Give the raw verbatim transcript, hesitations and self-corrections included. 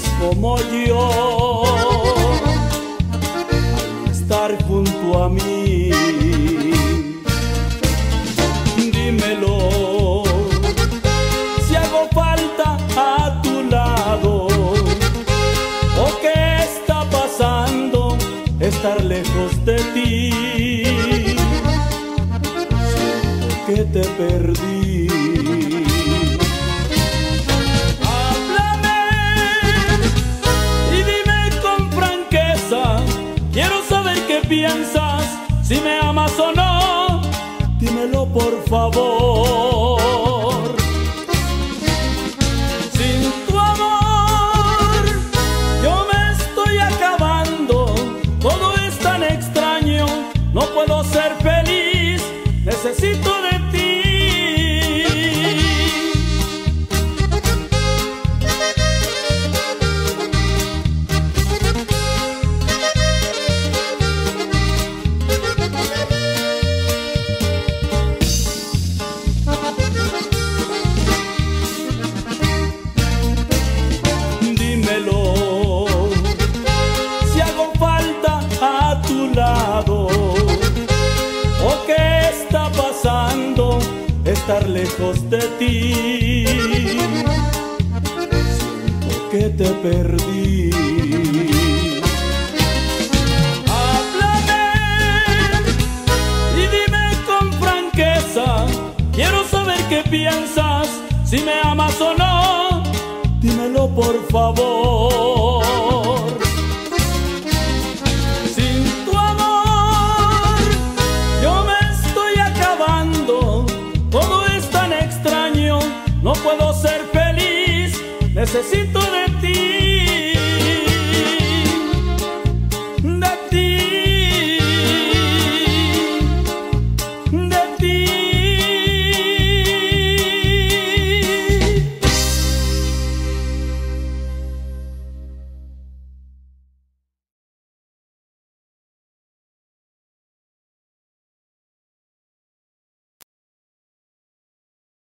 sientes como yo al estar junto a mí. Dímelo, si hago falta a tu lado, o qué está pasando estar lejos de ti. Siento que te perdí. Háblame y dime con franqueza, quiero saber qué piensas, si me amas o no, dímelo por favor. Sin tu amor yo me estoy acabando, todo es tan extraño, no puedo ser feliz, necesito de ti. Si hago falta a tu lado, o qué está pasando estar lejos de ti. Siento que te perdí. Háblame y dime con franqueza, quiero saber qué piensas, si me amas o no, dímelo por favor. Sin tu amor yo me estoy acabando, todo es tan extraño, no puedo ser feliz, necesito